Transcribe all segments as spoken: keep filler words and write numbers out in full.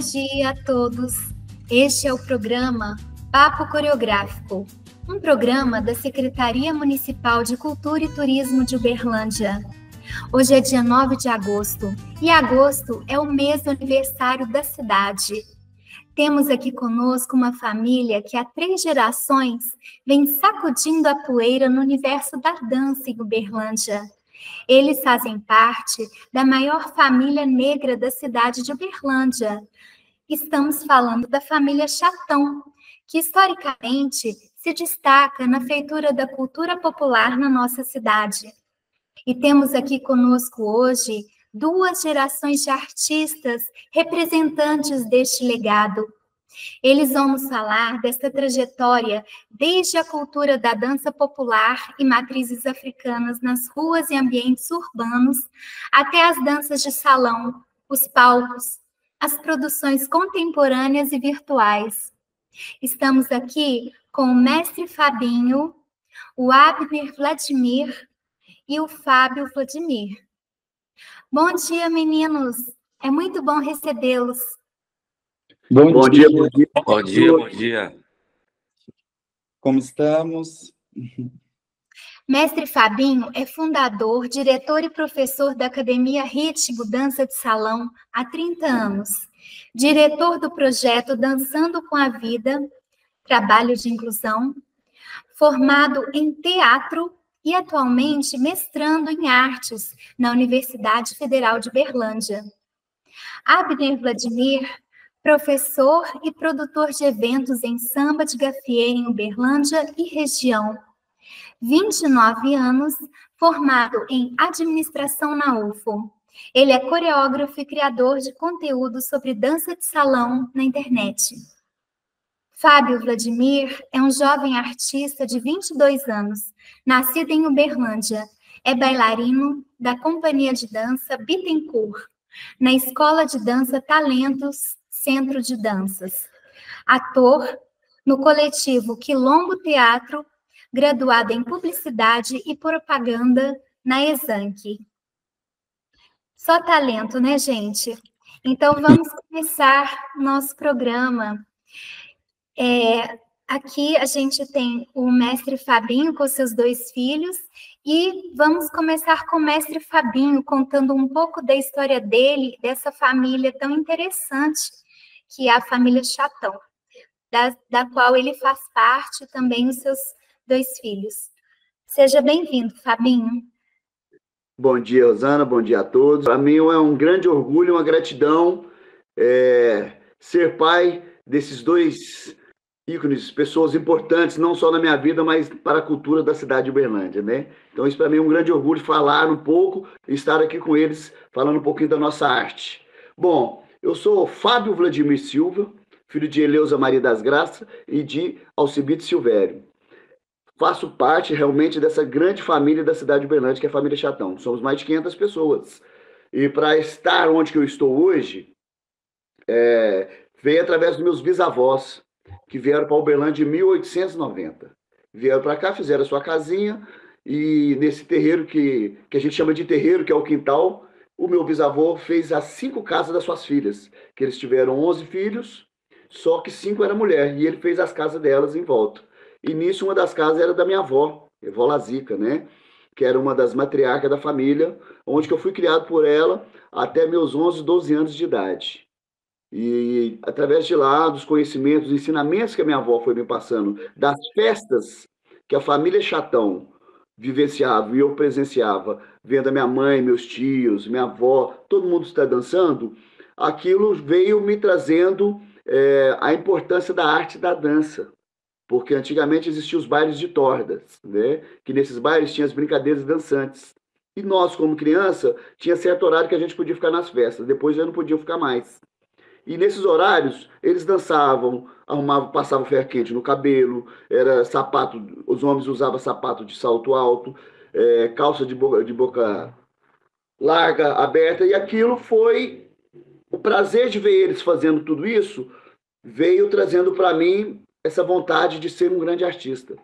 dia a todos. Este é o programa Papo Coreográfico, um programa da Secretaria Municipal de Cultura e Turismo de Uberlândia. Hoje é dia nove de agosto e agosto é o mês do aniversário da cidade. Temos aqui conosco uma família que há três gerações vem sacudindo a poeira no universo da dança em Uberlândia. Eles fazem parte da maior família negra da cidade de Uberlândia. Estamos falando da família Chatão, que historicamente se destaca na feitura da cultura popular na nossa cidade. E temos aqui conosco hoje duas gerações de artistas representantes deste legado. Eles vão nos falar desta trajetória desde a cultura da dança popular e matrizes africanas nas ruas e ambientes urbanos, até as danças de salão, os palcos, as produções contemporâneas e virtuais. Estamos aqui com o mestre Fabinho, o Abner Vladimir e o Fábio Vladimir. Bom dia, meninos. É muito bom recebê-los. Bom, bom dia, dia, bom dia. Bom dia, bom dia. Como estamos? Mestre Fabinho é fundador, diretor e professor da Academia Ritmo Dança de Salão há trinta anos. Diretor do projeto Dançando com a Vida, trabalho de inclusão, formado em teatro e atualmente mestrando em artes na Universidade Federal de Uberlândia. Abner Vladimir, professor e produtor de eventos em samba de gafieira em Uberlândia e região. vinte e nove anos, formado em administração na U F O. Ele é coreógrafo e criador de conteúdo sobre dança de salão na internet. Fábio Vladimir é um jovem artista de vinte e dois anos, nascido em Uberlândia. É bailarino da companhia de dança Bittencourt, na Escola de Dança Talentos, Centro de Danças. Ator no coletivo Quilombo Teatro, graduado em Publicidade e Propaganda na Exanc. Só talento, né, gente? Então, vamos começar nosso programa. É, aqui a gente tem o mestre Fabinho com seus dois filhos e vamos começar com o mestre Fabinho contando um pouco da história dele, dessa família tão interessante que é a família Chatão, da, da qual ele faz parte também os seus dois filhos. Seja bem-vindo, Fabinho. Bom dia, Rosana, bom dia a todos. Para mim é um grande orgulho, uma gratidão é, ser pai desses dois ícones, pessoas importantes, não só na minha vida, mas para a cultura da cidade de Uberlândia, né? Então isso para mim é um grande orgulho falar um pouco e estar aqui com eles, falando um pouquinho da nossa arte. Bom, eu sou Fábio Vladimir Silva, filho de Eleusa Maria das Graças e de Alcibite Silvério. Faço parte realmente dessa grande família da cidade de Uberlândia, que é a família Chatão. Somos mais de quinhentas pessoas. E para estar onde que eu estou hoje, é, veio através dos meus bisavós, que vieram para Uberlândia em mil oitocentos e noventa. Vieram para cá, fizeram a sua casinha, e nesse terreiro que, que a gente chama de terreiro, que é o quintal, o meu bisavô fez as cinco casas das suas filhas, que eles tiveram onze filhos, só que cinco era mulher, e ele fez as casas delas em volta. E nisso, uma das casas era da minha avó, a avó Lazica, né? Que era uma das matriarcas da família, onde que eu fui criado por ela até meus onze, doze anos de idade. E através de lá, dos conhecimentos, dos ensinamentos que a minha avó foi me passando, das festas que a família Chatão vivenciava e eu presenciava, vendo a minha mãe, meus tios, minha avó, todo mundo está dançando, aquilo veio me trazendo é, a importância da arte da dança. Porque antigamente existiam os bailes de tordas, né? Que nesses bailes tinha as brincadeiras dançantes. E nós, como criança, tinha certo horário que a gente podia ficar nas festas, depois já não podiam ficar mais. E nesses horários, eles dançavam, arrumavam, passavam ferro quente no cabelo, era sapato, os homens usavam sapato de salto alto, é, calça de boca, de boca larga, aberta, e aquilo foi, o prazer de ver eles fazendo tudo isso, veio trazendo para mim essa vontade de ser um grande artista.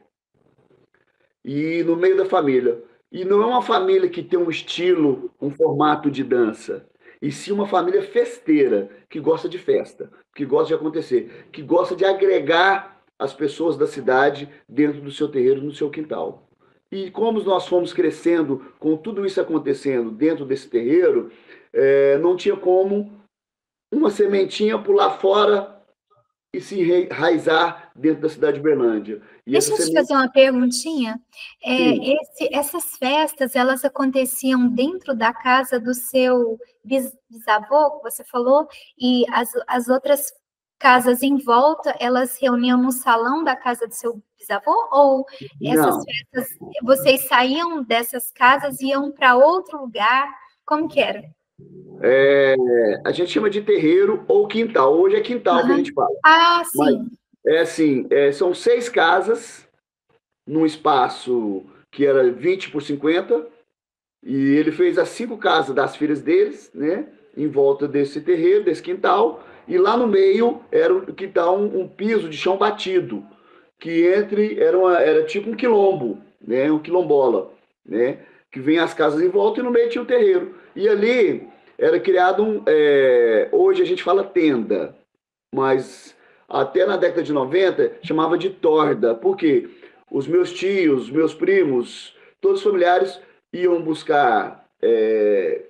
E no meio da família. E não é uma família que tem um estilo, um formato de dança. e sim uma família festeira, que gosta de festa, que gosta de acontecer, que gosta de agregar as pessoas da cidade dentro do seu terreiro, no seu quintal. E como nós fomos crescendo, com tudo isso acontecendo dentro desse terreiro, é, não tinha como uma sementinha pular fora e se enraizar dentro da cidade de Uberlândia. E Deixa eu te fazer uma perguntinha. É, esse, essas festas, elas aconteciam dentro da casa do seu bis, bisavô, que você falou, e as, as outras casas em volta, elas se reuniam no salão da casa do seu bisavô? Ou essas Não. festas, vocês saíam dessas casas e iam para outro lugar? Como que era? É, a gente chama de terreiro ou quintal. Hoje é quintal, uhum, que a gente fala. Ah, sim. Mas, é assim, é, são seis casas num espaço que era vinte por cinquenta, e ele fez as cinco casas das filhas deles, né, em volta desse terreiro, desse quintal, e lá no meio era o quintal, um, um piso de chão batido, que entre era, uma, era tipo um quilombo, né, um quilombola, né, que vinha as casas em volta e no meio tinha o terreiro. E ali era criado um, é, hoje a gente fala tenda, mas até na década de noventa chamava de torda, porque os meus tios, meus primos, todos os familiares iam buscar é,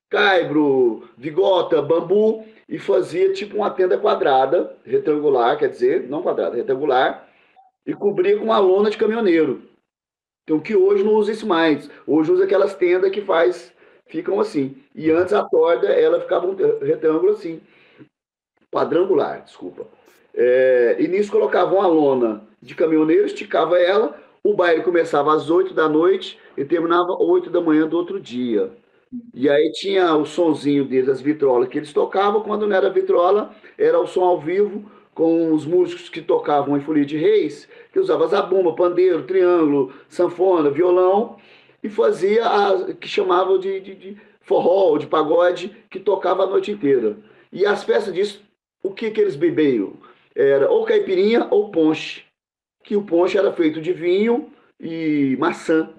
caibro, vigota, bambu e fazia tipo uma tenda quadrada, retangular, quer dizer, não quadrada, retangular, e cobria com uma lona de caminhoneiro. Então, que hoje não usa isso mais. Hoje usa aquelas tendas que faz, ficam assim. E antes a torda, ela ficava um retângulo assim. Quadrangular, desculpa. É, e nisso colocavam uma lona de caminhoneiro, esticava ela, o baile começava às oito da noite e terminava às oito da manhã do outro dia. E aí tinha o sonzinho deles, as vitrolas que eles tocavam. Quando não era vitrola, era o som ao vivo, com os músicos que tocavam em folia de reis, que usavam zabumba, pandeiro, triângulo, sanfona, violão, e fazia a que chamavam de, de, de forró, de pagode, que tocava a noite inteira. E as festas disso, o que, que eles bebiam? Era ou caipirinha ou ponche, que o ponche era feito de vinho e maçã.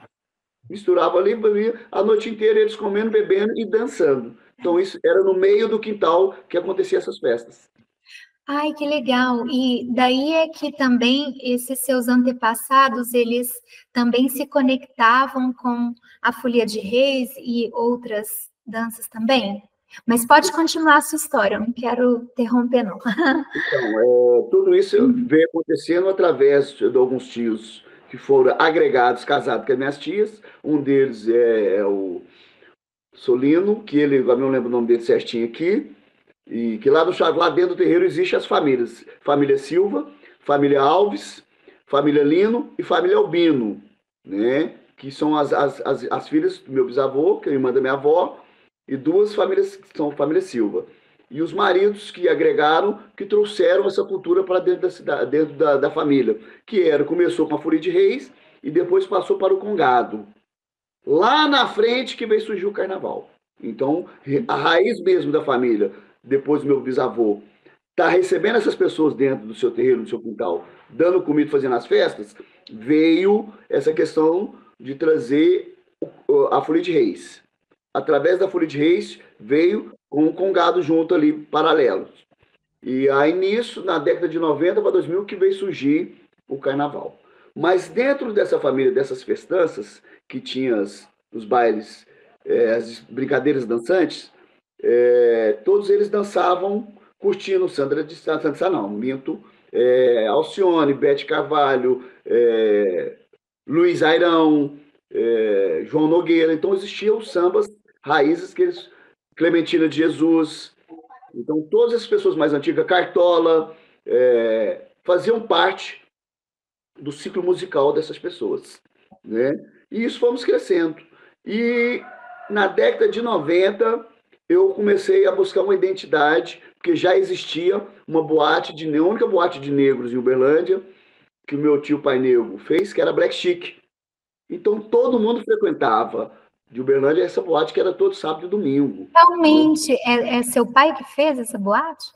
Misturava ali, bebia a noite inteira, eles comendo, bebendo e dançando. Então isso era no meio do quintal que acontecia essas festas. Ai, que legal! E daí é que também esses seus antepassados, eles também se conectavam com a Folia de Reis e outras danças também? Mas pode continuar a sua história, eu não quero interromper, não. Então, é, tudo isso veio acontecendo através de alguns tios que foram agregados, casados com as minhas tias. Um deles é, é o Solino, que ele, eu não lembro o nome dele certinho aqui, e que lá, no, lá dentro do terreiro existem as famílias. Família Silva, família Alves, família Lino e família Albino, né? Que são as, as, as, as filhas do meu bisavô, que é a irmã da minha avó, e duas famílias que são família Silva. E os maridos que agregaram, que trouxeram essa cultura para dentro da cidade, dentro da, da família, que era, começou com a Folia de Reis e depois passou para o Congado. Lá na frente que veio surgir o carnaval. Então, a raiz mesmo da família, depois do meu bisavô, está recebendo essas pessoas dentro do seu terreiro, do seu quintal, dando comida, fazendo as festas, veio essa questão de trazer a Folia de Reis. Através da Folia de Reis, veio com o Congado junto ali, paralelos. E aí, nisso, na década de noventa para dois mil, que veio surgir o carnaval. Mas dentro dessa família, dessas festanças, que tinha as, os bailes, é, as brincadeiras dançantes, é, todos eles dançavam curtindo Sandra de Santa Sá, não, minto, é, Alcione, Bete Carvalho, é, Luiz Airão, é, João Nogueira. Então existiam os sambas raízes que eles, Clementina de Jesus. Então todas as pessoas mais antigas, Cartola, é, faziam parte do ciclo musical dessas pessoas, né? E isso fomos crescendo. E na década de noventa eu comecei a buscar uma identidade, porque já existia uma boate, de, a única boate de negros em Uberlândia, que o meu tio Pai Negro fez, que era Black Chic. Então todo mundo frequentava de Uberlândia essa boate, que era todo sábado e domingo. Realmente, é, é seu pai que fez essa boate?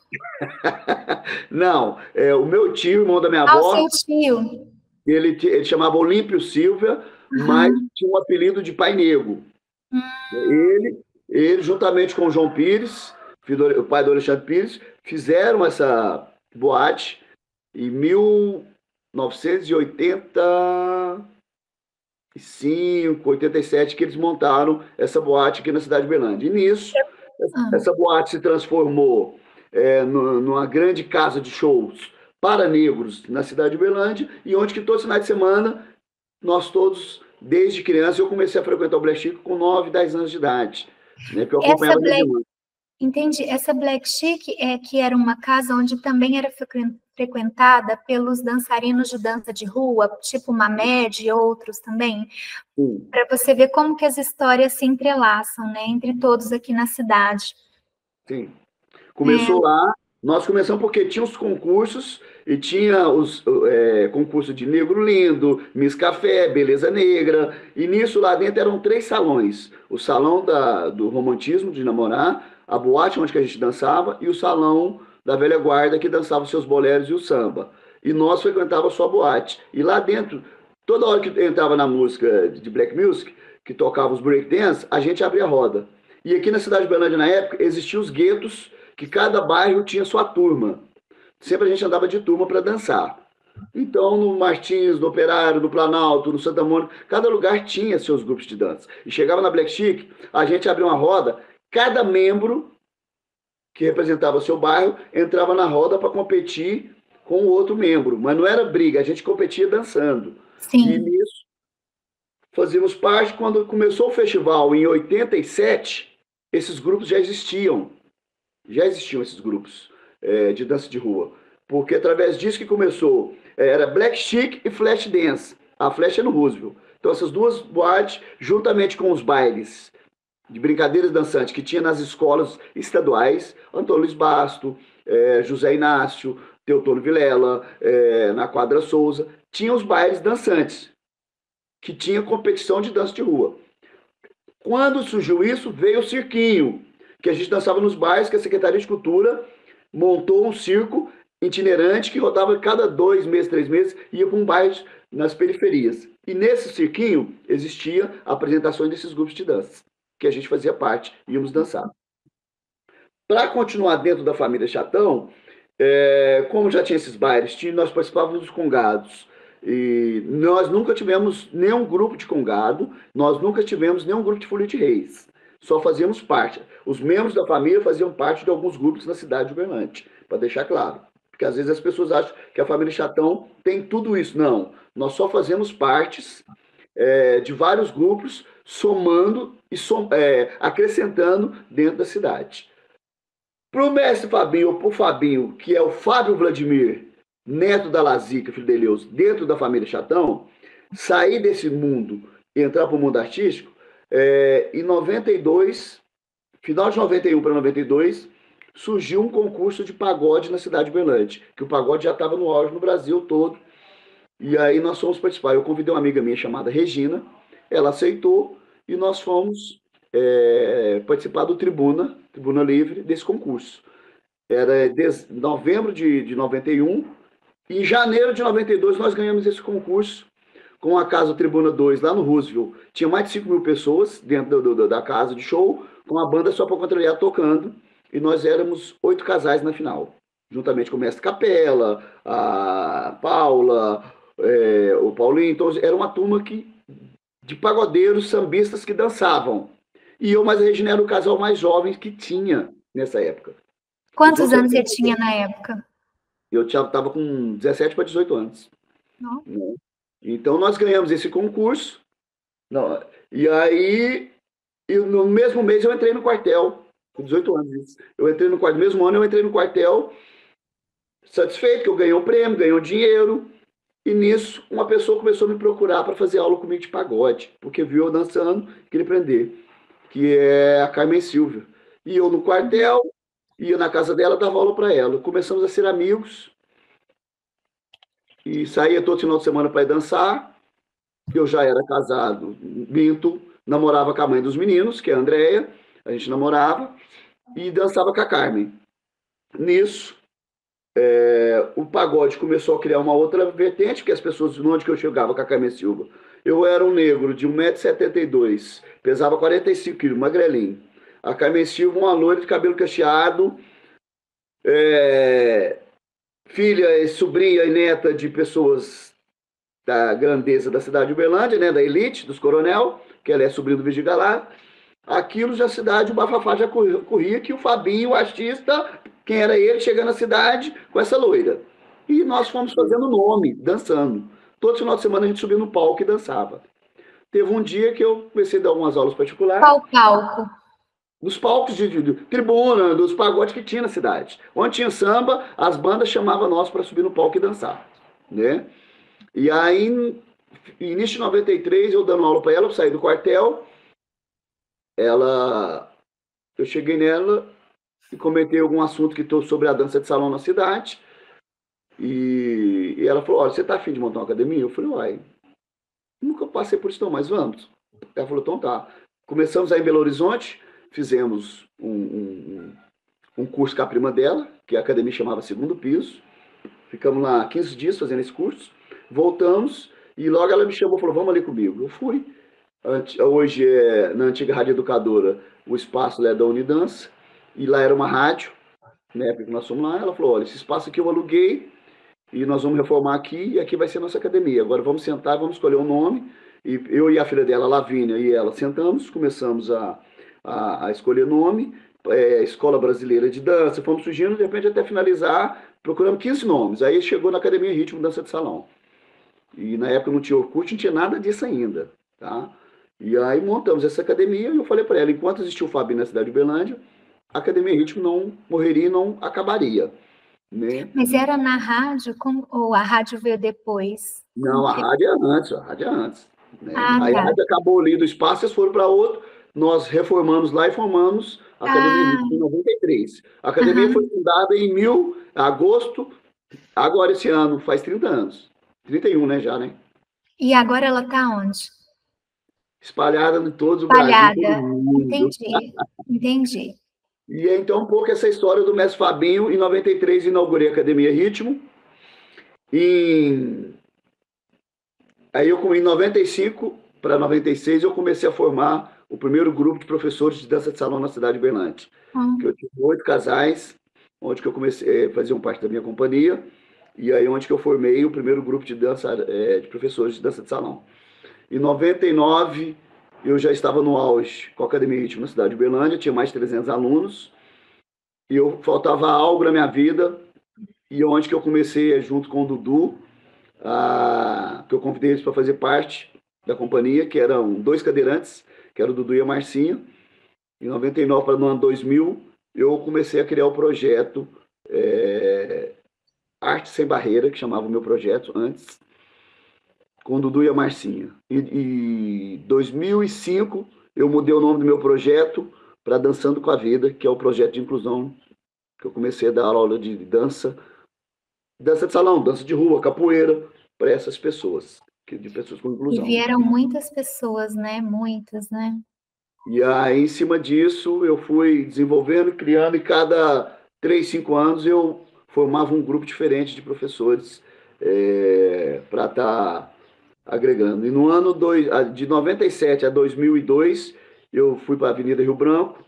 Não, é o meu tio, irmão da minha ah, avó. Ah, o seu tio. Ele, ele chamava Olímpio Silva, uhum. Mas tinha um apelido de Pai Negro. Uhum. Ele Ele, juntamente com o João Pires, o pai do Alexandre Pires, fizeram essa boate em mil novecentos e oitenta e cinco, oitenta e sete, que eles montaram essa boate aqui na cidade de Uberlândia. E nisso, Ah. essa boate se transformou é, no, numa grande casa de shows para negros na cidade de Uberlândia, e onde que todo final de semana, nós todos, desde criança, eu comecei a frequentar o Black Chic com nove, dez anos de idade, né, que eu acompanhava Essa Black... irmãs. Entendi. Essa Black Chic é que era uma casa onde também era frequentada pelos dançarinos de dança de rua, tipo Mamed e outros também, para você ver como que as histórias se entrelaçam, né, entre todos aqui na cidade. Sim. Começou é. lá, nós começamos porque tinha os concursos, e tinha os é, concursos de Negro Lindo, Miss Café, Beleza Negra, e nisso lá dentro eram três salões. O salão da, do romantismo, de namorar, a boate onde que a gente dançava, e o salão da velha guarda, que dançava os seus boleros e o samba. E nós frequentávamos só a boate. E lá dentro, toda hora que entrava na música de black music, que tocava os breakdance, a gente abria a roda. E aqui na cidade de Uberlândia, na época, existiam os guetos, que cada bairro tinha sua turma. Sempre a gente andava de turma para dançar. Então, no Martins, no Operário, no Planalto, no Santa Mônica, cada lugar tinha seus grupos de dança. E chegava na Black Chic, a gente abria uma roda, cada membro que representava o seu bairro entrava na roda para competir com o outro membro. Mas não era briga, a gente competia dançando. Sim. E nisso, fazíamos parte. Quando começou o festival, em oitenta e sete, esses grupos já existiam. Já existiam esses grupos é, de dança de rua. Porque através disso que começou, era Black Chic e Flash Dance. A Flash é no Roosevelt. Então essas duas boates, juntamente com os bailes de brincadeiras dançantes que tinha nas escolas estaduais, Antônio Luiz Basto, é, José Inácio, Teotônio Vilela, é, na Quadra Souza, tinha os bailes dançantes, que tinha competição de dança de rua. Quando surgiu isso, veio o cirquinho, que a gente dançava nos bairros, que a Secretaria de Cultura montou um circo itinerante que rodava cada dois meses, três meses, ia para um bairro nas periferias. E nesse cirquinho existia apresentações desses grupos de dança, que a gente fazia parte, íamos dançar. Para continuar dentro da família Chatão, é, como já tinha esses bailes, nós participávamos dos congados. E nós nunca tivemos nenhum grupo de congado, nós nunca tivemos nenhum grupo de folia de reis. Só fazíamos parte. Os membros da família faziam parte de alguns grupos na cidade de Uberlândia, para deixar claro. Porque às vezes as pessoas acham que a família Chatão tem tudo isso. Não, nós só fazemos partes é, de vários grupos, somando e som, é, acrescentando dentro da cidade. Para o mestre Fabinho, ou para o Fabinho, que é o Fábio Vladimir, neto da Lazica, filho de Eleus, dentro da família Chatão, sair desse mundo e entrar para o mundo artístico, É, em noventa e dois, final de noventa e um para noventa e dois, surgiu um concurso de pagode na cidade de Uberlândia, que o pagode já estava no auge no Brasil todo, e aí nós fomos participar. Eu convidei uma amiga minha chamada Regina, ela aceitou, e nós fomos é, participar do Tribuna, Tribuna Livre, desse concurso. Era de novembro de, de noventa e um, e em janeiro de noventa e dois nós ganhamos esse concurso, com a Casa Tribuna dois, lá no Roosevelt. Tinha mais de cinco mil pessoas dentro do, do, da casa de show, com a banda Só Pra Contrariar tocando, e nós éramos oito casais na final, juntamente com o Mestre Capela, a Paula, é, o Paulinho. Então, era uma turma que, de pagodeiros, sambistas que dançavam. E eu, mais a Regina, era o casal mais jovem que tinha nessa época. Quantos então, anos você tinha na época? Eu estava com dezessete para dezoito anos. Não. Né? Então, nós ganhamos esse concurso. Não, e aí, eu, no mesmo mês, eu entrei no quartel, com dezoito anos. Eu entrei no quartel, no mesmo ano, eu entrei no quartel, satisfeito, que eu ganhei o prêmio, ganhei o dinheiro. E nisso, uma pessoa começou a me procurar para fazer aula comigo de pagode, porque viu eu dançando, queria aprender, que é a Carmen Silva. E eu no quartel, ia na casa dela, dava aula para ela. Começamos a ser amigos. E saía todo final de semana para ir dançar. Eu já era casado, minto, namorava com a mãe dos meninos, que é a Andréia, a gente namorava, e dançava com a Carmen. Nisso, é, o pagode começou a criar uma outra vertente, que as pessoas, onde que eu chegava com a Carmen Silva, eu era um negro de um metro e setenta e dois, pesava quarenta e cinco quilos, magrelinho. A Carmen Silva, uma loira de cabelo cacheado, é, filha, sobrinha e neta de pessoas da grandeza da cidade de Uberlândia, né, da elite, dos coronel, que ela é sobrinha do Vigigalá. Aquilo já a cidade, o bafafá já corria que o Fabinho, o artista, quem era ele, chegando na cidade com essa loira. E nós fomos fazendo nome, dançando. Todo final de semana a gente subia no palco e dançava. Teve um dia que eu comecei a dar umas aulas particulares. Qual palco? Nos palcos de, de, de tribuna, dos pagodes que tinha na cidade. Onde tinha samba, as bandas chamavam nós para subir no palco e dançar, né? E aí, início de noventa e três, eu dando aula para ela, eu saí do quartel, ela, eu cheguei nela e comentei algum assunto que tô sobre a dança de salão na cidade, e, e ela falou, olha, você tá afim de montar uma academia? Eu falei, uai, nunca passei por isso não, mas vamos. Ela falou, então tá. Começamos aí em Belo Horizonte, fizemos um, um, um curso com a prima dela, que a academia chamava Segundo Piso. Ficamos lá quinze dias fazendo esse curso. Voltamos e logo ela me chamou e falou, vamos ali comigo. Eu fui. Hoje, é, na antiga Rádio Educadora, o espaço é da Unidança. E lá era uma rádio, né, porque nós fomos lá. Ela falou, olha, esse espaço aqui eu aluguei e nós vamos reformar aqui e aqui vai ser a nossa academia. Agora vamos sentar, vamos escolher um nome. E eu e a filha dela, Lavínia, e ela sentamos, começamos a A, a escolher nome, é, Escola Brasileira de Dança, fomos surgindo, de repente até finalizar, procuramos quinze nomes, aí chegou na Academia Ritmo Dança de Salão, e na época não tinha Orkut, não tinha nada disso ainda, tá? E aí montamos essa academia, e eu falei para ela, enquanto existia o Fabinho na cidade de Uberlândia, a Academia Ritmo não morreria e não acabaria, né? Mas era na rádio, como, ou a rádio veio depois? Não, a rádio é antes, a rádio é antes, né? Ah, Aí tá. a rádio acabou ali do espaço, eles foram para outro, nós reformamos lá e formamos a Academia Ah, Ritmo em noventa e três. A academia aham. foi fundada em mil, agosto, agora esse ano, faz trinta anos. trinta e um, né, já, né? E agora ela está onde? Espalhada em todo o Brasil, todo Espalhada. mundo. Entendi, entendi. E é então um pouco essa história do mestre Fabinho. Em noventa e três inaugurei a Academia Ritmo. Em... Aí eu, em noventa e cinco para noventa e seis, eu comecei a formar o primeiro grupo de professores de dança de salão na cidade de Uberlândia. Hum. Que eu tive oito casais, onde que eu comecei a fazer parte da minha companhia, e aí onde que eu formei o primeiro grupo de dança, é, de professores de dança de salão. Em noventa e nove, eu já estava no auge com a Academia Ritmo na cidade de Uberlândia, tinha mais de trezentos alunos, e eu faltava algo na minha vida, e onde que eu comecei, junto com o Dudu, a, que eu convidei eles para fazer parte da companhia, que eram dois cadeirantes, que eram o Dudu e a Marcinha. Em noventa e nove para no ano dois mil, eu comecei a criar o projeto é, Arte Sem Barreira, que chamava o meu projeto antes, com o Dudu e a Marcinha. E em dois mil e cinco, eu mudei o nome do meu projeto para Dançando com a Vida, que é o projeto de inclusão, que eu comecei a dar aula de dança, dança de salão, dança de rua, capoeira, para essas pessoas, de pessoas com inclusão. E vieram muitas pessoas, né? Muitas, né? E aí, em cima disso, eu fui desenvolvendo, criando, e cada três, cinco anos eu formava um grupo diferente de professores é, para estar tá agregando. E no ano dois, de noventa e sete a dois mil e dois, eu fui para a Avenida Rio Branco,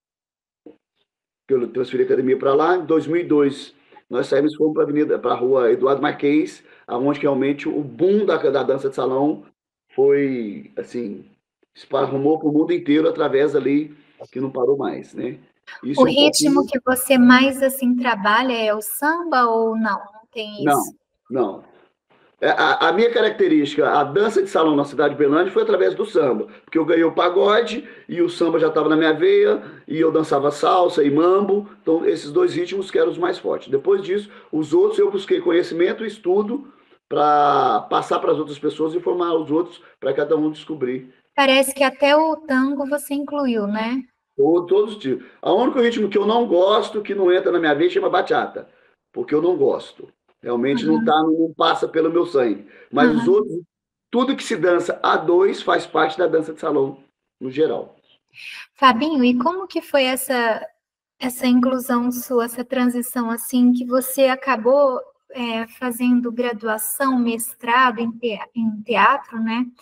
que eu transferi a academia para lá. Em dois mil e dois, nós saímos e fomos para a Avenida, para a Rua Eduardo Marques, onde realmente o boom da, da dança de salão foi, assim, esparramou para o mundo inteiro através ali, que não parou mais, né? Isso o é um ritmo pouquinho... que você mais, assim, trabalha é o samba ou não? Não tem isso? Não, não. A, a minha característica, a dança de salão na cidade de Uberlândia foi através do samba, porque eu ganhei o pagode e o samba já estava na minha veia, e eu dançava salsa e mambo, então esses dois ritmos que eram os mais fortes. Depois disso, os outros eu busquei conhecimento e estudo para passar para as outras pessoas e formar os outros para cada um descobrir. Parece que até o tango você incluiu, né? Todos, todos os tipos. O único ritmo que eu não gosto, que não entra na minha veia, chama bachata, porque eu não gosto. Realmente uhum. não, tá, não passa pelo meu sangue. Mas uhum. os outros, tudo que se dança a dois faz parte da dança de salão, no geral. Fabinho, e como que foi essa, essa inclusão sua, essa transição, assim, que você acabou é, fazendo graduação, mestrado em, te, em teatro, né?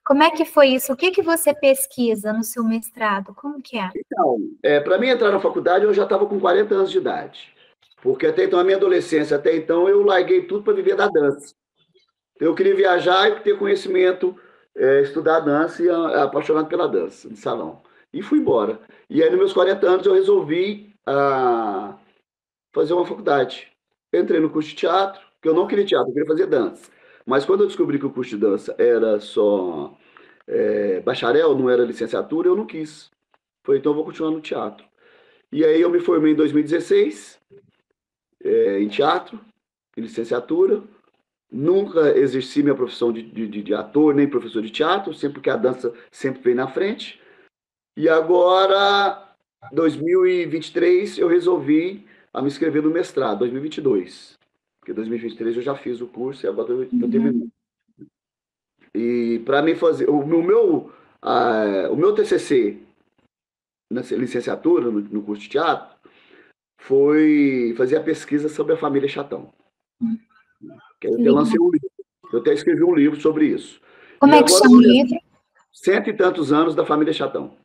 Como é que foi isso? O que, que você pesquisa no seu mestrado? Como que é? Então, é, para mim entrar na faculdade, eu já estava com quarenta anos de idade. Porque até então, a minha adolescência, até então, eu larguei tudo para viver da dança. Eu queria viajar e ter conhecimento, é, estudar dança e a, apaixonado pela dança, de salão. E fui embora. E aí, nos meus quarenta anos, eu resolvi ah, fazer uma faculdade. Entrei no curso de teatro, que eu não queria teatro, eu queria fazer dança. Mas quando eu descobri que o curso de dança era só é, bacharel, não era licenciatura, eu não quis. Falei, então eu vou continuar no teatro. E aí eu me formei em dois mil e dezesseis, é, em teatro, em licenciatura. Nunca exerci minha profissão de, de, de ator, nem professor de teatro, sempre que a dança sempre veio na frente. E agora, dois mil e vinte e três, eu resolvi a me inscrever no mestrado, dois mil e vinte e dois. Porque dois mil e vinte e três eu já fiz o curso e agora eu estou terminando. E para mim fazer, o meu, uh, o meu T C C na licenciatura, no, no curso de teatro, foi fazer a pesquisa sobre a família Chatão. Que eu até lancei um livro, eu até escrevi um livro sobre isso. Como e é que chama o livro? Cento e tantos anos da família Chatão.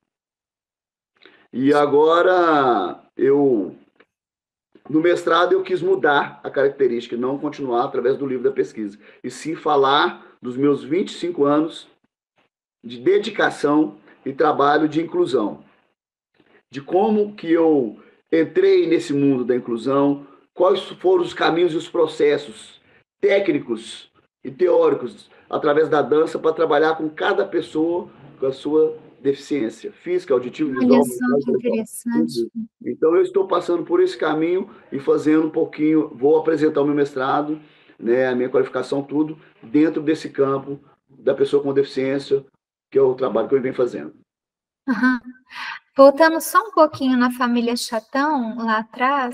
E agora, eu, no mestrado, eu quis mudar a característica, não continuar através do livro da pesquisa, e sim falar dos meus vinte e cinco anos de dedicação e trabalho de inclusão. De como que eu entrei nesse mundo da inclusão, quais foram os caminhos e os processos técnicos e teóricos através da dança para trabalhar com cada pessoa com a sua deficiência física, auditiva, visual. Olha só que interessante. Então eu estou passando por esse caminho e fazendo um pouquinho, vou apresentar o meu mestrado, né, a minha qualificação, tudo dentro desse campo da pessoa com deficiência, que é o trabalho que eu venho fazendo. Uhum. Voltando só um pouquinho na família Chatão, lá atrás,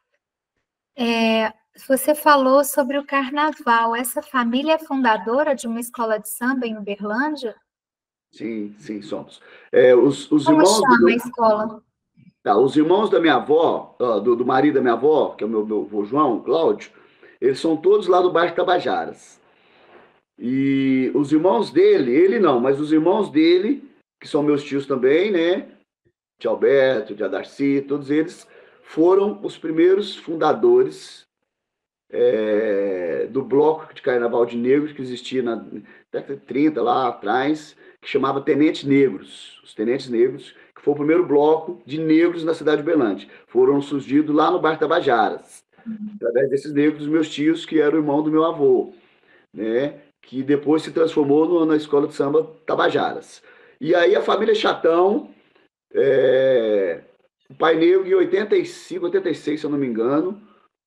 é, você falou sobre o carnaval. Essa família é fundadora de uma escola de samba em Uberlândia? Sim, sim, somos. É, os, os Como irmãos chama do meu... a escola? Tá, os irmãos da minha avó, do, do marido da minha avó, que é o meu, meu avô João, Cláudio, eles são todos lá do bairro Tabajaras. E os irmãos dele, ele não, mas os irmãos dele, que são meus tios também, né? Tio Alberto, Tia Darcy, todos eles foram os primeiros fundadores é, do bloco de carnaval de negros que existia na década de trinta, lá atrás, que chamava Tenentes Negros. Os Tenentes Negros, que foi o primeiro bloco de negros na cidade de Uberlândia. Foram surgidos lá no bairro Tabajaras, através desses negros, dos meus tios, que era o irmão do meu avô, né? Que depois se transformou no, na escola de samba Tabajaras. E aí a família Chatão, é, o Pai Negro, em oitenta e cinco, oitenta e seis, se eu não me engano,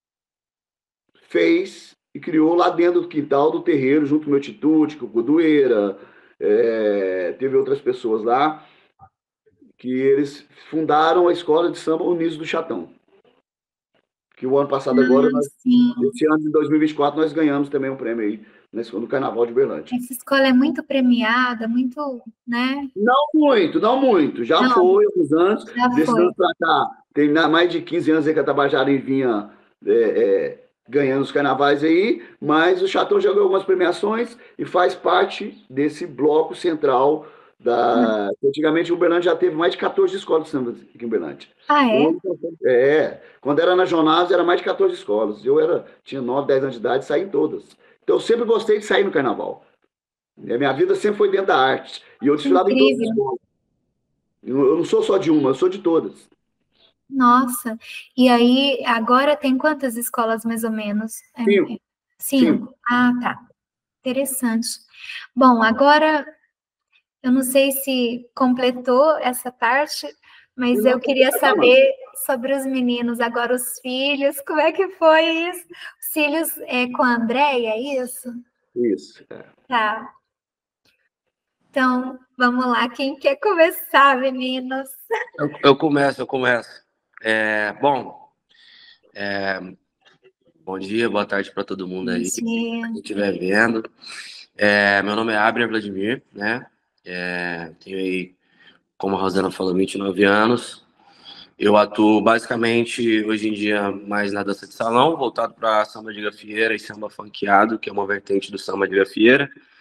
fez e criou lá dentro do quintal do terreiro, junto com o meu Titute, com o Godoeira, é, teve outras pessoas lá, que eles fundaram a escola de samba Unidos do Chatão. Que o ano passado, agora, Ah, nós, esse ano de dois mil e vinte e quatro, nós ganhamos também um prêmio aí no Carnaval de Uberlândia. Essa escola é muito premiada, muito, né? Não muito, não muito. Já não, foi alguns anos. Já Desses foi. anos para cá, tem mais de quinze anos aí que a Tabajara vinha é, é, ganhando os carnavais aí, mas o Chatão já ganhou algumas premiações e faz parte desse bloco central da... Hum. Antigamente, o Uberlândia já teve mais de quatorze escolas de samba aqui em Uberlândia. Ah, é? Hoje, é. Quando era na Jonás, era mais de quatorze escolas. Eu era, tinha nove, dez anos de idade e saí em todas. Então, eu sempre gostei de sair no carnaval. A minha vida sempre foi dentro da arte. E eu desfilava em todas as escolas. Eu não sou só de uma, eu sou de todas. Nossa, e aí, agora tem quantas escolas, mais ou menos? Cinco. Cinco. Cinco. Ah, tá. Interessante. Bom, agora, eu não sei se completou essa parte, mas eu queria saber sobre os meninos, agora os filhos, como é que foi isso? Os filhos é, com a Andréia, é isso? Isso. É. Tá. Então, vamos lá, quem quer começar, meninos? Eu, eu começo, eu começo. É, bom, é, bom dia, boa tarde para todo mundo aí, quem estiver vendo. É, meu nome é Abner Vladimir, né? É, tenho aí, como a Rosana falou, vinte e nove anos. Eu atuo basicamente, hoje em dia, mais na dança de salão, voltado para samba de gafieira e samba funkeado, que é uma vertente do samba de gafieira.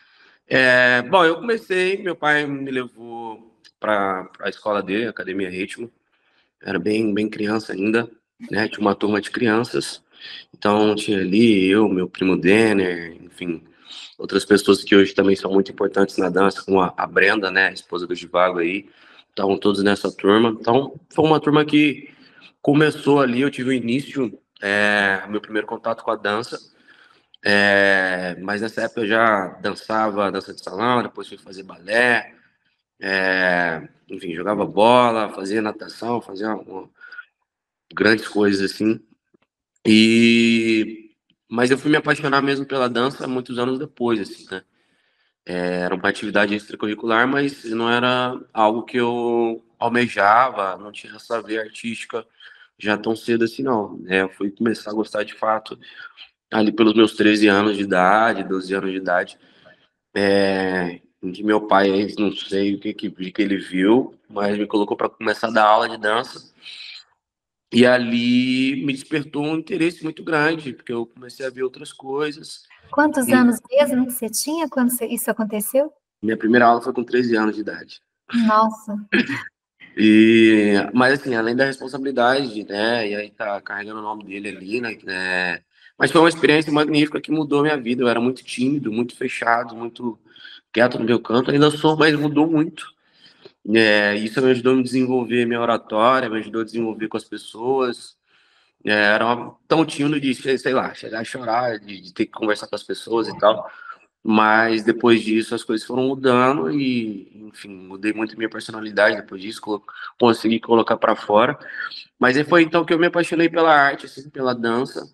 É, bom, eu comecei, meu pai me levou para a escola dele, a Academia Ritmo. Era bem, bem criança ainda, né? Tinha uma turma de crianças. Então tinha ali eu, meu primo Denner, enfim, outras pessoas que hoje também são muito importantes na dança, como a, a Brenda, né? A esposa do Givago aí. Estavam todos nessa turma. Então foi uma turma que começou ali, eu tive o início, é, meu primeiro contato com a dança. É, mas nessa época eu já dançava dança de salão, depois fui fazer balé, é, enfim, jogava bola, fazia natação, fazia uma, grandes coisas assim. E mas eu fui me apaixonar mesmo pela dança muitos anos depois, assim, né? É, era uma atividade extracurricular, mas não era algo que eu almejava, não tinha essa veia artística já tão cedo assim, não. É, eu fui começar a gostar de fato ali pelos meus treze anos de idade, doze anos de idade, é, em que meu pai, não sei o que, que, que ele viu, mas me colocou para começar a dar aula de dança. E ali me despertou um interesse muito grande, porque eu comecei a ver outras coisas. Quantos E anos mesmo que você tinha quando isso aconteceu? minha primeira aula foi com treze anos de idade. Nossa. E, mas assim, além da responsabilidade, né? E aí tá carregando o nome dele ali, né? É, mas foi uma experiência magnífica que mudou minha vida. Eu era muito tímido, muito fechado, muito quieto no meu canto. Ainda sou, mas mudou muito. É, isso me ajudou a me desenvolver minha oratória, me ajudou a desenvolver com as pessoas. É, era uma, tão tímido de, sei lá, chegar a chorar, de, de ter que conversar com as pessoas e tal. Mas depois disso as coisas foram mudando e, enfim, mudei muito minha personalidade depois disso, colo consegui colocar para fora. Mas aí foi então que eu me apaixonei pela arte, assim, pela dança.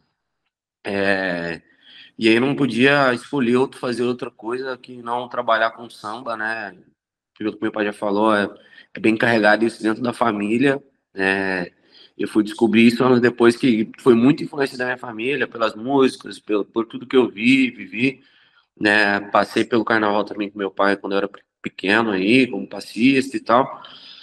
É, e aí eu não podia escolher outro, fazer outra coisa que não trabalhar com samba, né? Porque o que meu pai já falou, é, é bem carregado isso dentro da família. É, eu fui descobrir isso anos depois, que foi muita influência da minha família, pelas músicas, pelo, por tudo que eu vi, vivi, né? Passei pelo carnaval também com meu pai quando eu era pequeno aí, como passista e tal.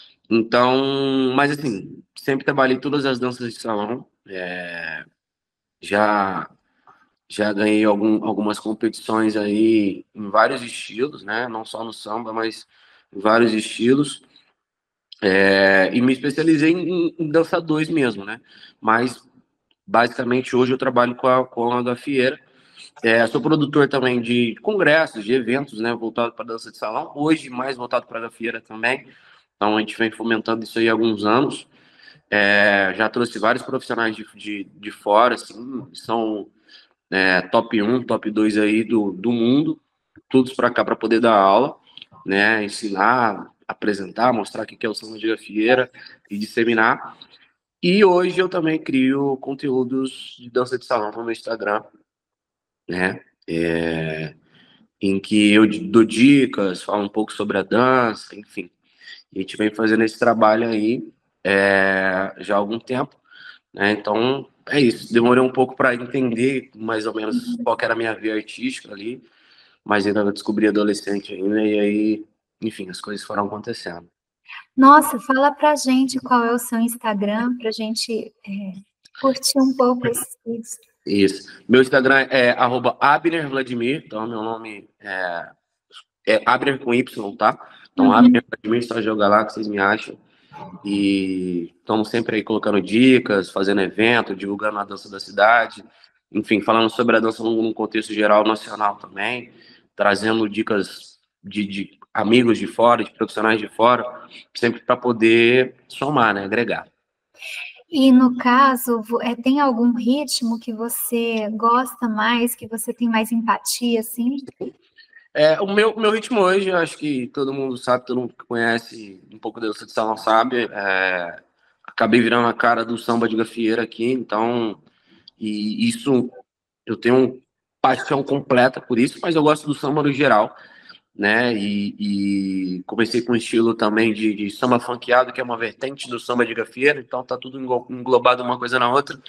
Então, mas assim, sempre trabalhei todas as danças de salão. É, já já ganhei algum, algumas competições aí em vários estilos, né? Não só no samba, mas em vários estilos. É, e me especializei em, em dança dois mesmo, né? Mas basicamente hoje eu trabalho com a, com a gafieira. É, sou produtor também de congressos, de eventos, né? Voltado para dança de salão. Hoje mais voltado para a gafieira também. Então a gente vem fomentando isso aí há alguns anos. É, já trouxe vários profissionais de, de, de fora, assim, são é, top um, top dois aí do, do mundo, todos para cá para poder dar aula, né? Ensinar, apresentar, mostrar o que é o samba de gafieira e disseminar. E hoje eu também crio conteúdos de dança de salão no meu Instagram, né? É, em que eu dou dicas, falo um pouco sobre a dança, enfim. A gente vem fazendo esse trabalho aí é, já há algum tempo, né? Então, é isso. Demorei um pouco para entender mais ou menos qual que era a minha via artística ali, mas ainda descobri adolescente ainda, e aí, enfim, as coisas foram acontecendo. Nossa, fala pra gente qual é o seu Instagram, pra gente é, curtir um pouco esses vídeos. Isso. Meu Instagram é arroba Abner Vladimir, então meu nome é, é Abner com Y, tá? Então, Uhum. Abner Vladimir, só jogar lá que vocês me acham. E estamos sempre aí colocando dicas, fazendo evento, divulgando a dança da cidade, enfim, falando sobre a dança num contexto geral nacional também, trazendo dicas de, de amigos de fora, de profissionais de fora, sempre para poder somar, né, agregar. E no caso, é, tem algum ritmo que você gosta mais, que você tem mais empatia, assim? É, o meu, meu ritmo hoje, eu acho que todo mundo sabe, todo mundo que conhece um pouco da dança de salão sabe, é, acabei virando a cara do samba de gafieira aqui, então, e isso, eu tenho paixão completa por isso, mas eu gosto do samba no geral, né, e, e comecei com um estilo também de, de samba funkeado, que é uma vertente do samba de gafieira, então tá tudo englobado uma coisa na outra,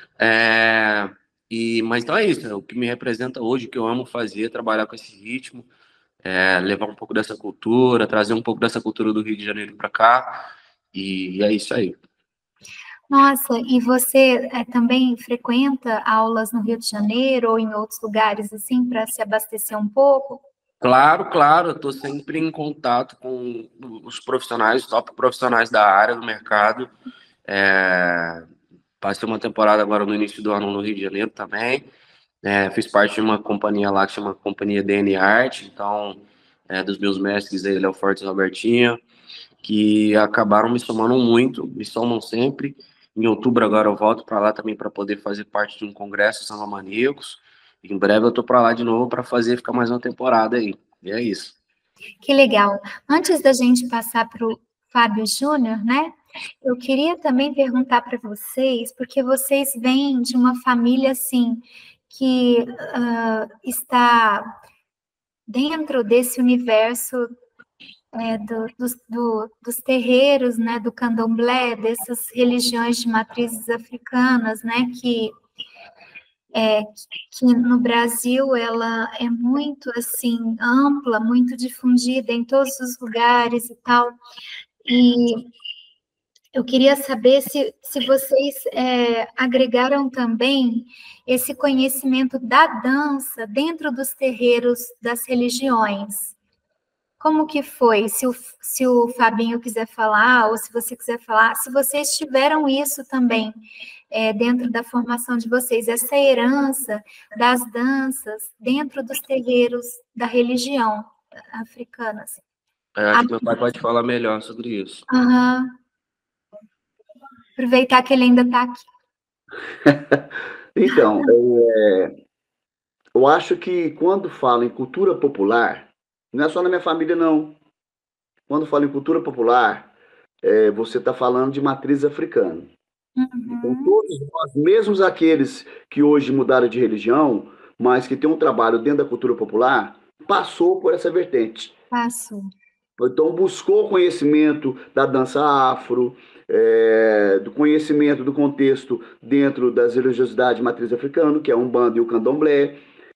é, e, mas então é isso, é o que me representa hoje, o que eu amo fazer, trabalhar com esse ritmo, é, levar um pouco dessa cultura, trazer um pouco dessa cultura do Rio de Janeiro para cá, e, e é isso aí. Nossa, e você é, também frequenta aulas no Rio de Janeiro ou em outros lugares, assim, para se abastecer um pouco? Claro, claro, eu estou sempre em contato com os profissionais, top profissionais da área, do mercado. É, passei uma temporada agora no início do ano no Rio de Janeiro também. É, fiz parte de uma companhia lá que chama Companhia D N Art, então, é, dos meus mestres aí, Léo Fortes e Robertinho, que acabaram me somando muito, me somam sempre. Em outubro agora eu volto para lá também para poder fazer parte de um congresso Samba Maníacos. Em breve eu tô para lá de novo para fazer ficar mais uma temporada aí. E é isso. Que legal. Antes da gente passar para o Fábio Júnior, né? Eu queria também perguntar para vocês, porque vocês vêm de uma família assim que uh, está dentro desse universo é, do, dos, do, dos terreiros, né, do candomblé, dessas religiões de matrizes africanas, né, que, é, que no Brasil ela é muito assim ampla, muito difundida em todos os lugares e tal. E eu queria saber se, se vocês é, agregaram também esse conhecimento da dança dentro dos terreiros das religiões. Como que foi? Se o, se o Fabinho quiser falar, ou se você quiser falar, se vocês tiveram isso também é, dentro da formação de vocês, essa herança das danças dentro dos terreiros da religião africana. Assim. Eu acho que meu pai pode falar melhor sobre isso. Aham. Aproveitar que ele ainda está aqui. Então, é, eu acho que quando falo em cultura popular, não é só na minha família, não. Quando falo em cultura popular, é, você está falando de matriz africana. Uhum. Então, todos nós, mesmo aqueles que hoje mudaram de religião, mas que têm um trabalho dentro da cultura popular, passou por essa vertente. Passou. Então, buscou conhecimento da dança afro, é, do conhecimento do contexto dentro das religiosidades de matriz africana, que é a Umbanda e o Candomblé.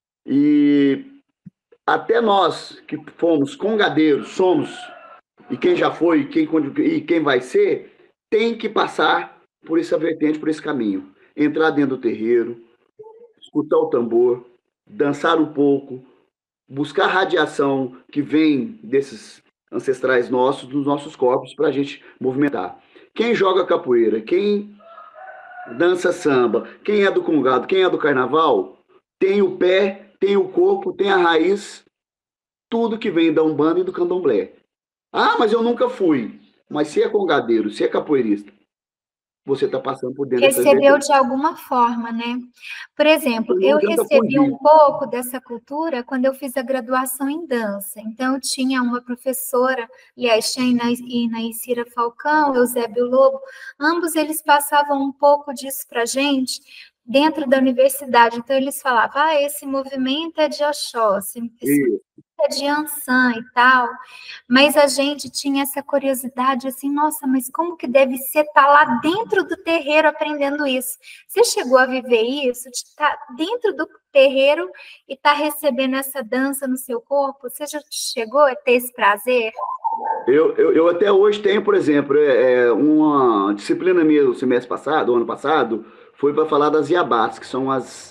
E até nós, que fomos congadeiros, somos, e quem já foi e quem, e quem vai ser, tem que passar por essa vertente, por esse caminho. Entrar dentro do terreiro, escutar o tambor, dançar um pouco, buscar a radiação que vem desses ancestrais nossos, dos nossos corpos, para a gente movimentar. Quem joga capoeira, quem dança samba, quem é do congado, quem é do carnaval, tem o pé, tem o corpo, tem a raiz, tudo que vem da Umbanda e do Candomblé. Ah, mas eu nunca fui. Mas se é congadeiro, se é capoeirista, você está passando por dentro dessa recebeu de alguma forma, né? Por exemplo, eu recebi um pouco dessa cultura quando eu fiz a graduação em dança. Então, eu tinha uma professora, aliás, tinha a Inaicira Falcão, Eusébio Lobo, ambos eles passavam um pouco disso para a gente dentro da universidade. Então, eles falavam, ah, esse movimento é de Oxóssi, esse movimento é de Ansan e tal, mas a gente tinha essa curiosidade assim, nossa, mas como que deve ser estar lá dentro do terreiro aprendendo isso? Você chegou a viver isso, de estar dentro do terreiro e estar recebendo essa dança no seu corpo? Você já chegou a ter esse prazer? Eu, eu, eu até hoje tenho, por exemplo, é, uma disciplina minha do semestre passado, ano passado, foi para falar das iabás, que são as,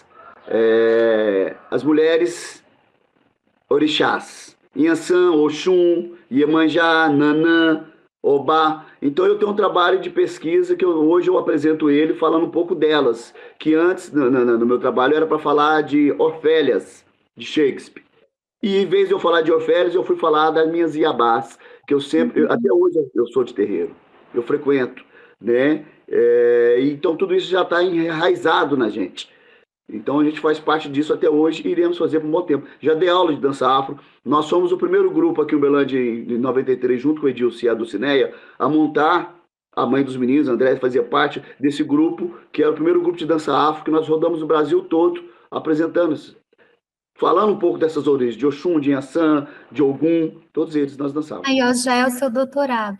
é, as mulheres orixás, Inhaçã, Oxum, Iemanjá, Nanã, Obá. Então eu tenho um trabalho de pesquisa que eu, hoje eu apresento ele falando um pouco delas, que antes no, no, no meu trabalho era para falar de Ofélias, de Shakespeare. E em vez de eu falar de Ofélias, eu fui falar das minhas iabás, que eu sempre, eu, até hoje eu sou de terreiro, eu frequento, né? É, então tudo isso já está enraizado na gente. Então a gente faz parte disso até hoje e iremos fazer por um bom tempo. Já dei aula de dança afro. Nós somos o primeiro grupo aqui em Uberlândia em noventa e três, junto com o Edilce e a Dulcineia, a montar, a mãe dos meninos, a André, fazia parte desse grupo, que era o primeiro grupo de dança afro, que nós rodamos o Brasil todo apresentando, falando um pouco dessas origens, de Oxum, de Inhaçã, de Ogum, todos eles nós dançávamos. Aí, ó, já é o seu doutorado.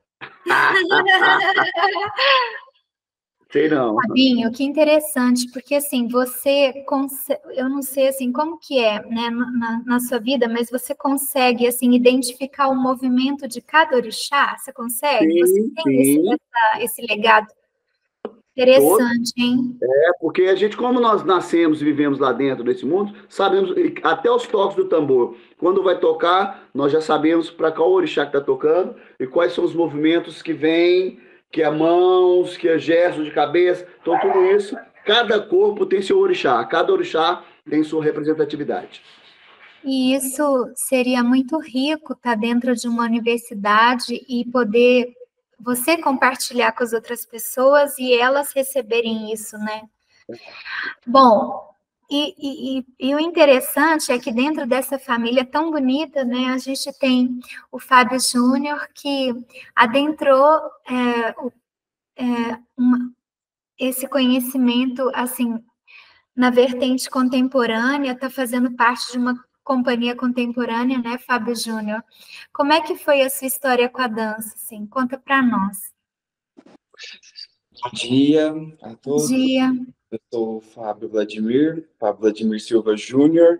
Sei não. Fabinho, que interessante, porque assim, você, consegue, eu não sei assim, como que é, né, na, na sua vida, mas você consegue, assim, identificar o movimento de cada orixá? Você consegue? Sim, você tem esse, sim. essa, esse legado? Interessante, hein? É, porque a gente, como nós nascemos e vivemos lá dentro desse mundo, sabemos até os toques do tambor. Quando vai tocar, nós já sabemos para qual orixá que está tocando e quais são os movimentos que vêm, que é mãos, que é gestos de cabeça. Então, tudo isso, cada corpo tem seu orixá, cada orixá tem sua representatividade. E isso seria muito rico estar dentro de uma universidade e poder você compartilhar com as outras pessoas e elas receberem isso, né? Bom, e, e, e o interessante é que dentro dessa família tão bonita, né, a gente tem o Fábio Júnior, que adentrou é, o, é, uma, esse conhecimento, assim, na vertente contemporânea, está fazendo parte de uma companhia contemporânea, né, Fábio Júnior? Como é que foi a sua história com a dança, assim? Conta para nós. Bom dia a todos. Bom dia. Eu sou o Fábio Vladimir, Fábio Vladimir Silva Júnior.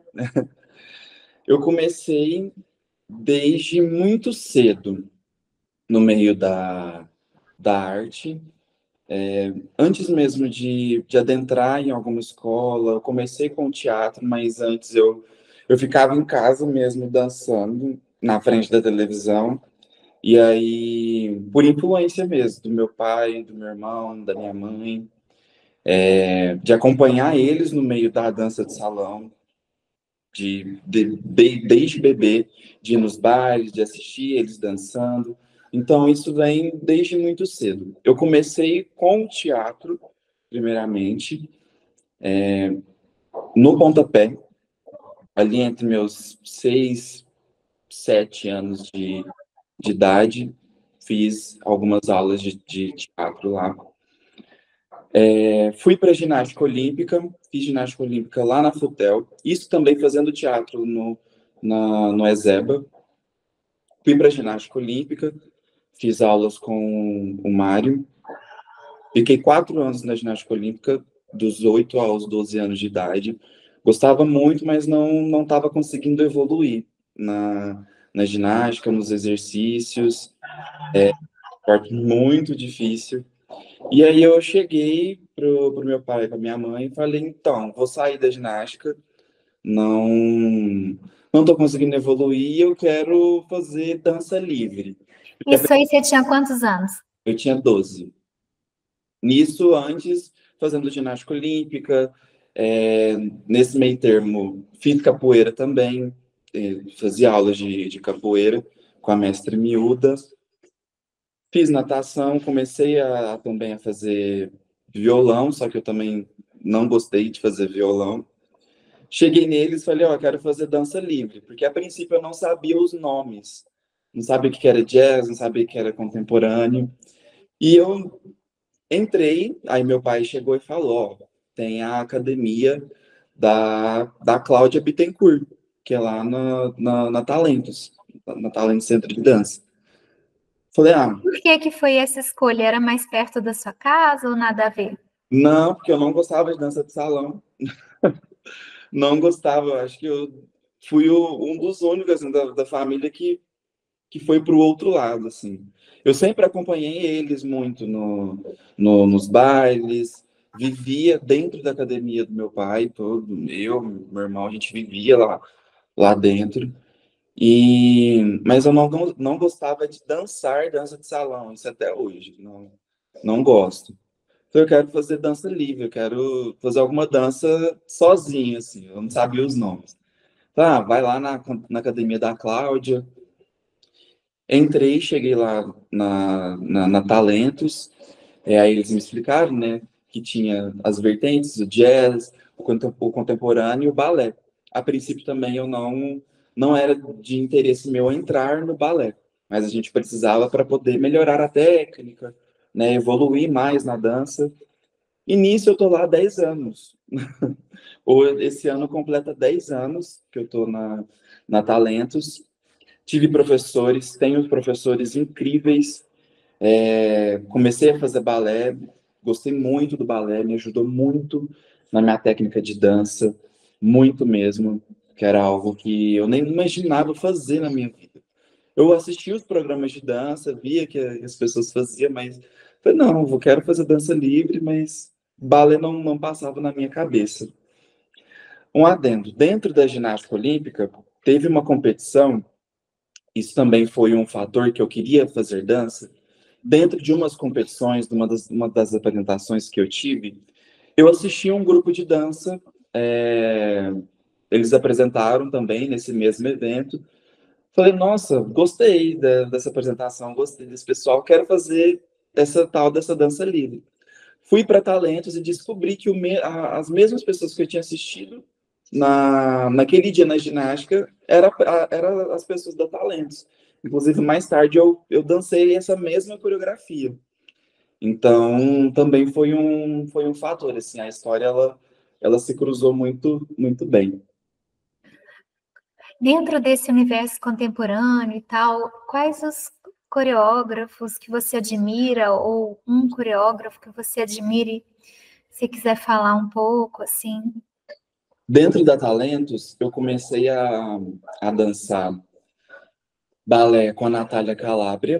Eu comecei desde muito cedo no meio da, da arte. É, antes mesmo de, de adentrar em alguma escola, eu comecei com teatro, mas antes eu, eu ficava em casa mesmo dançando na frente da televisão. E aí, por influência mesmo, do meu pai, do meu irmão, da minha mãe, é, de acompanhar eles no meio da dança de salão, de, de, de, desde bebê, de ir nos bailes, de assistir eles dançando. Então, isso vem desde muito cedo. Eu comecei com o teatro, primeiramente, é, no pontapé, ali entre meus seis, sete anos de, de idade, fiz algumas aulas de, de teatro lá. É, fui para ginástica olímpica, fiz ginástica olímpica lá na Futel, isso também fazendo teatro no, na, no Ezeba. Fui para ginástica olímpica, fiz aulas com o Mário, fiquei quatro anos na ginástica olímpica, dos oito aos doze anos de idade. Gostava muito, mas não estava conseguindo evoluir na, na ginástica, nos exercícios. É parte muito difícil. E aí eu cheguei pro, pro meu pai e pra minha mãe e falei, então, vou sair da ginástica, não não tô conseguindo evoluir, eu quero fazer dança livre. Isso aí você tinha quantos anos? Eu tinha doze. Nisso, antes, fazendo ginástica olímpica, é, nesse meio termo, fiz capoeira também, fazia aulas de, de capoeira com a mestre Miúda. Fiz natação, comecei a, também a fazer violão, só que eu também não gostei de fazer violão. Cheguei neles e falei, ó, oh, quero fazer dança livre, porque a princípio eu não sabia os nomes. Não sabia o que era jazz, não sabia o que era contemporâneo. E eu entrei, aí meu pai chegou e falou, ó, oh, tem a academia da, da Cláudia Bittencourt, que é lá na, na, na Talentos, na Talentos Centro de Dança. Falei, ah... Por que que foi essa escolha? Era mais perto da sua casa ou nada a ver? Não, porque eu não gostava de dança de salão. Não gostava. Acho que eu fui o, um dos únicos assim, da, da família que, que foi para o outro lado. Assim. Eu sempre acompanhei eles muito no, no, nos bailes, vivia dentro da academia do meu pai, todo, eu, meu irmão, a gente vivia lá, lá dentro. E, mas eu não, não gostava de dançar dança de salão, isso até hoje, não, não gosto. Então eu quero fazer dança livre, eu quero fazer alguma dança sozinho, assim, eu não sabia os nomes. Tá, vai lá na, na academia da Cláudia. Entrei, cheguei lá na, na, na Talentos, é, aí eles me explicaram, né, que tinha as vertentes, o jazz, o, o contemporâneo e o balé. A princípio também eu não... não era de interesse meu entrar no balé, mas a gente precisava para poder melhorar a técnica, né, evoluir mais na dança. E nisso eu tô lá há dez anos. Esse ano completa dez anos que eu tô na, na Talentos. Tive professores, tenho professores incríveis. É, comecei a fazer balé, gostei muito do balé, me ajudou muito na minha técnica de dança, muito mesmo. Que era algo que eu nem imaginava fazer na minha vida. Eu assistia os programas de dança, via que as pessoas faziam, mas Falei, não, eu quero fazer dança livre, mas balé não, não passava na minha cabeça. Um adendo, dentro da ginástica olímpica, teve uma competição, isso também foi um fator que eu queria fazer dança. Dentro de umas competições, de uma das, uma das apresentações que eu tive, eu assisti um grupo de dança, é, eles apresentaram também nesse mesmo evento. Falei, nossa, gostei da, dessa apresentação, gostei desse pessoal, quero fazer essa tal dessa dança livre. Fui para Talentos e descobri que o me, a, as mesmas pessoas que eu tinha assistido na, naquele dia na ginástica eram era as pessoas da Talentos. Inclusive, mais tarde, eu, eu dancei essa mesma coreografia. Então, também foi um, foi um fator, assim, a história, ela, ela se cruzou muito, muito bem. Dentro desse universo contemporâneo e tal, quais os coreógrafos que você admira, ou um coreógrafo que você admire, se quiser falar um pouco, assim? Dentro da Talentos, eu comecei a, a dançar balé com a Natália Calabria,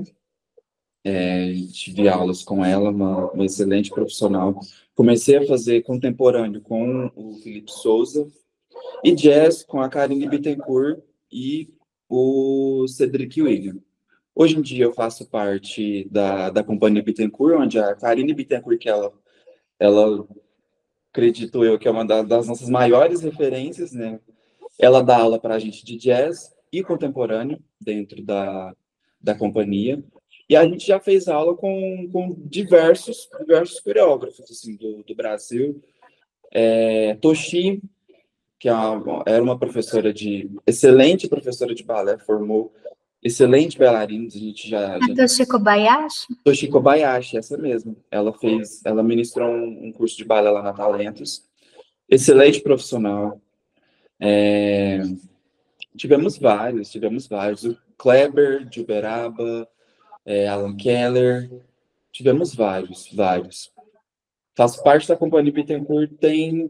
é, tive aulas com ela, uma, uma excelente profissional. Comecei a fazer contemporâneo com o Felipe Souza e jazz com a Karine Bittencourt e o Cedric William. Hoje em dia eu faço parte da, da Companhia Bittencourt, onde a Karine Bittencourt, que ela, ela acredito eu que é uma da, das nossas maiores referências, né? Ela dá aula para a gente de jazz e contemporâneo dentro da, da companhia. E a gente já fez aula com, com diversos, diversos coreógrafos assim, do, do Brasil. É, Toshi, que é uma, era uma professora de... excelente professora de balé, formou excelente bailarinos. A gente já... já... Toshi Kobayashi? Toshi Kobayashi, essa mesmo. Ela fez... Ela ministrou um, um curso de balé lá na Talentos. Excelente profissional. É... Tivemos vários, tivemos vários. O Kleber de Uberaba, é, Alan Keller, tivemos vários, vários. Faço parte da Companhia Bittencourt tem,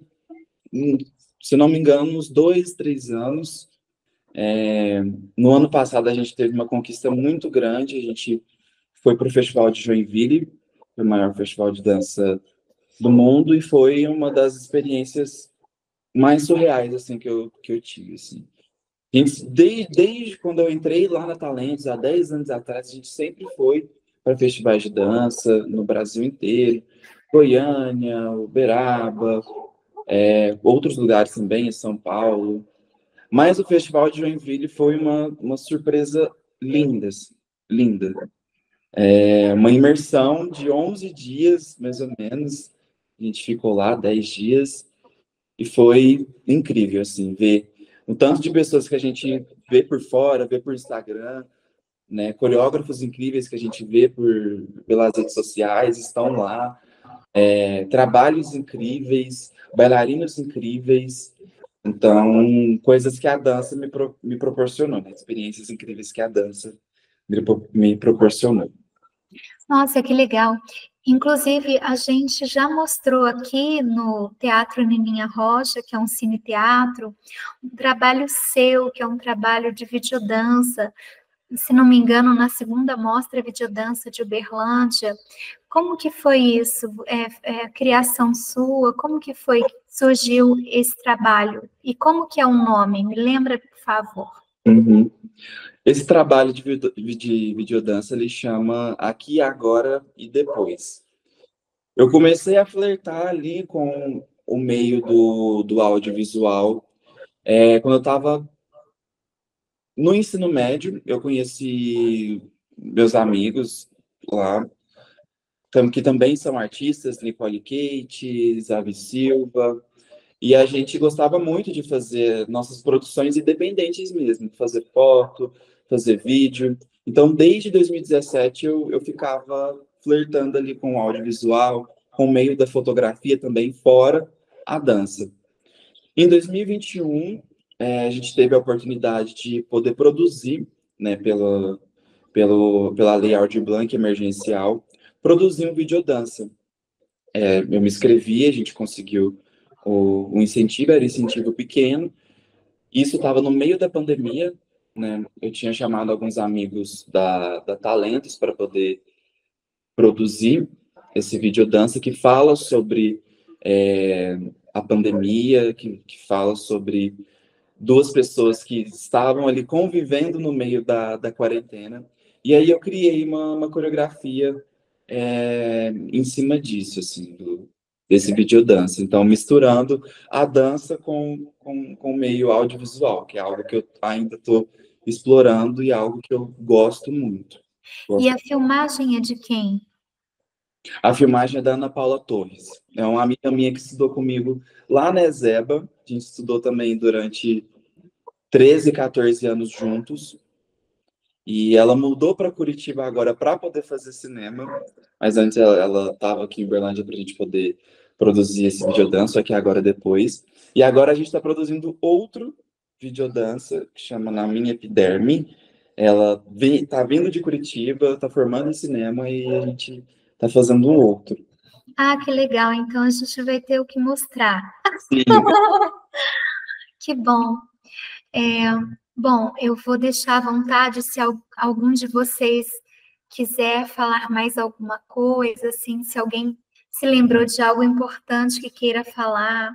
se não me engano, uns dois, três anos. É, no ano passado a gente teve uma conquista muito grande, a gente foi para o Festival de Joinville, o maior festival de dança do mundo, e foi uma das experiências mais surreais assim, que, eu, que eu tive. Assim. Gente, desde, desde quando eu entrei lá na Talentos, há dez anos atrás, a gente sempre foi para festivais de dança no Brasil inteiro, Goiânia, Uberaba, é, outros lugares também, em São Paulo. Mas o Festival de Joinville foi uma, uma surpresa linda, linda. É uma imersão de onze dias, mais ou menos. A gente ficou lá dez dias e foi incrível, assim, ver o tanto de pessoas que a gente vê por fora, vê por Instagram, né? Coreógrafos incríveis que a gente vê por, pelas redes sociais estão lá, é, trabalhos incríveis, bailarinos incríveis, então, coisas que a dança me, pro, me proporcionou, né? Experiências incríveis que a dança me, me proporcionou. Nossa, que legal. Inclusive, a gente já mostrou aqui no Teatro Nininha Rocha, que é um cine-teatro, um trabalho seu, que é um trabalho de videodança, se não me engano, na segunda mostra Videodança de Uberlândia. Como que foi isso? É, é, criação sua? Como que foi que surgiu esse trabalho? E como que é o nome? Me lembra, por favor. Uhum. Esse trabalho de, de videodança, ele chama Aqui, Agora e Depois. Eu comecei a flertar ali com o meio do, do audiovisual. É, quando eu estava no ensino médio, eu conheci meus amigos lá, que também são artistas, Nicole Kate, Zavi Silva, e a gente gostava muito de fazer nossas produções independentes mesmo, fazer foto, fazer vídeo. Então, desde dois mil e dezessete, eu, eu ficava flertando ali com o audiovisual, com o meio da fotografia também, fora a dança. Em dois mil e vinte e um, é, a gente teve a oportunidade de poder produzir, né, pela, pelo, pela Lei Aldir Blanc emergencial, produzir um videodança. É, eu me inscrevi, a gente conseguiu o, o incentivo, era incentivo pequeno. Isso estava no meio da pandemia, né? Eu tinha chamado alguns amigos da, da Talentos para poder produzir. esse videodança que fala sobre é, a pandemia, que, que fala sobre duas pessoas que estavam ali convivendo no meio da, da quarentena. E aí eu criei uma, uma coreografia é, em cima disso, assim, do, desse videodança. Então, misturando a dança com, com, com o meio audiovisual, que é algo que eu ainda estou explorando e algo que eu gosto muito. Gosto. E a filmagem é de quem? A filmagem é da Ana Paula Torres. É uma amiga minha que estudou comigo lá na Ezeba. A gente estudou também durante treze, quatorze anos juntos. E ela mudou para Curitiba agora para poder fazer cinema. Mas antes ela estava aqui em Uberlândia para a gente poder produzir esse videodança, só que agora depois. E agora a gente está produzindo outro videodança que chama Na Minha Epiderme. Ela está vindo de Curitiba, está formando em cinema e a gente está fazendo um outro. Ah, que legal. Então a gente vai ter o que mostrar. Sim. Que bom. É, bom, eu vou deixar à vontade se algum de vocês quiser falar mais alguma coisa, assim, se alguém se lembrou de algo importante que queira falar.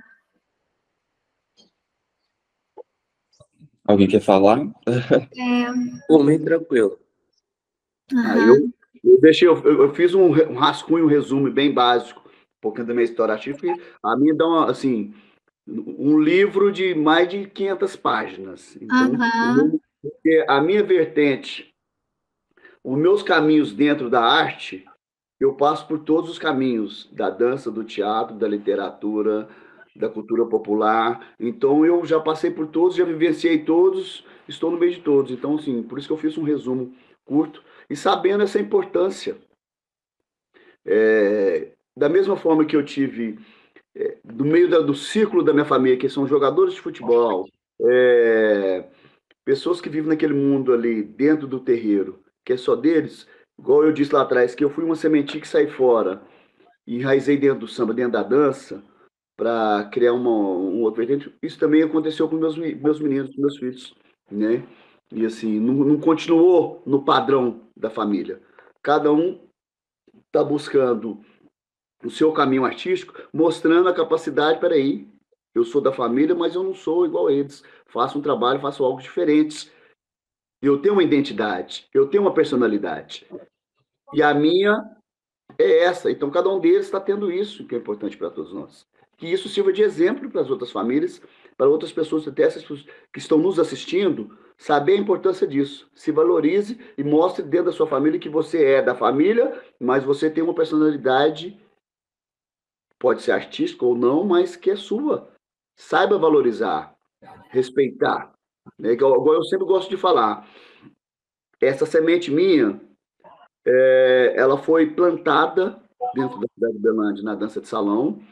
Alguém quer falar? É... Por mim, tranquilo. Uhum. Ah, eu, eu, deixei, eu, eu fiz um, um rascunho, um resumo bem básico, um pouquinho da minha história artística. A minha dá uma, assim, um livro de mais de quinhentas páginas. Então, Uhum. eu, a minha vertente, os meus caminhos dentro da arte, eu passo por todos os caminhos, da dança, do teatro, da literatura, da cultura popular. Então, eu já passei por todos, já vivenciei todos, estou no meio de todos. Então, assim, por isso que eu fiz um resumo curto, e sabendo essa importância. É, da mesma forma que eu tive, é, do meio da, do círculo da minha família, que são jogadores de futebol, é, pessoas que vivem naquele mundo ali, dentro do terreiro, que é só deles, igual eu disse lá atrás, que eu fui uma sementinha que saí fora, e enraizei dentro do samba, dentro da dança, para criar uma, um outro vertente. Isso também aconteceu com meus, meus meninos, com meus filhos, né? E assim, não, não continuou no padrão da família. Cada um está buscando o seu caminho artístico, mostrando a capacidade, peraí, eu sou da família, mas eu não sou igual a eles. Faço um trabalho, faço algo diferente. Eu tenho uma identidade, eu tenho uma personalidade. E a minha é essa. Então, cada um deles está tendo isso, que é importante para todos nós. Que isso sirva de exemplo para as outras famílias, para outras pessoas, até essas pessoas que estão nos assistindo, saber a importância disso. Se valorize e mostre dentro da sua família que você é da família, mas você tem uma personalidade, pode ser artística ou não, mas que é sua. Saiba valorizar, respeitar. Né? Igual eu sempre gosto de falar, essa semente minha, é, ela foi plantada dentro da cidade de Uberlândia, na dança de salão.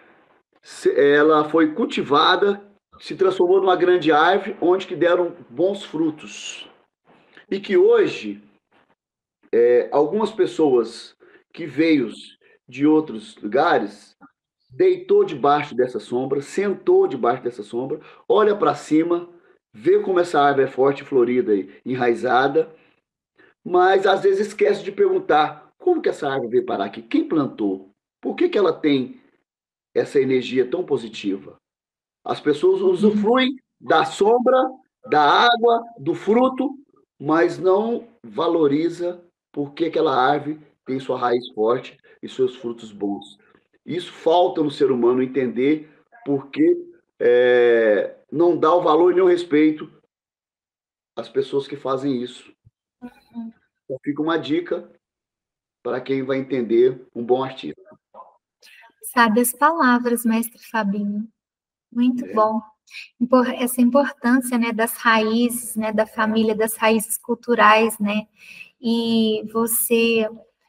Ela foi cultivada, se transformou numa grande árvore, onde que deram bons frutos. E que hoje, é, algumas pessoas que veio de outros lugares, deitou debaixo dessa sombra, sentou debaixo dessa sombra, olha para cima, vê como essa árvore é forte, florida e enraizada, mas às vezes esquece de perguntar como que essa árvore veio parar aqui, quem plantou, por que que ela tem essa energia tão positiva. As pessoas usufruem da sombra, da água, do fruto, mas não valoriza por que aquela árvore tem sua raiz forte e seus frutos bons. Isso falta no ser humano entender porque é, não dá o valor e nem o respeito às pessoas que fazem isso. Então, fica uma dica para quem vai entender um bom artista. Sabe as palavras, mestre Fabinho. Muito é. bom. Essa importância, né, das raízes, né, da família, das raízes culturais, né, e você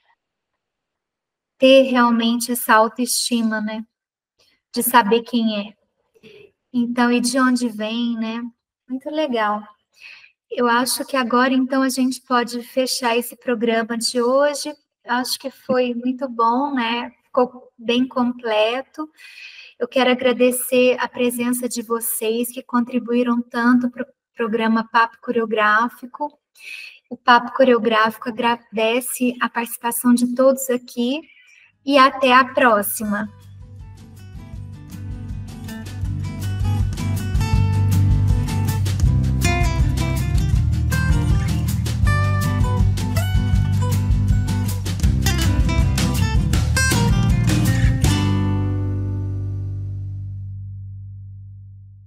ter realmente essa autoestima, né, de saber quem é. Então, e de onde vem, né, muito legal. Eu acho que agora, então, a gente pode fechar esse programa de hoje. Acho que foi muito bom, né, ficou bem completo. Eu quero agradecer a presença de vocês que contribuíram tanto para o programa Papo Coreográfico. O Papo Coreográfico agradece a participação de todos aqui, e até a próxima!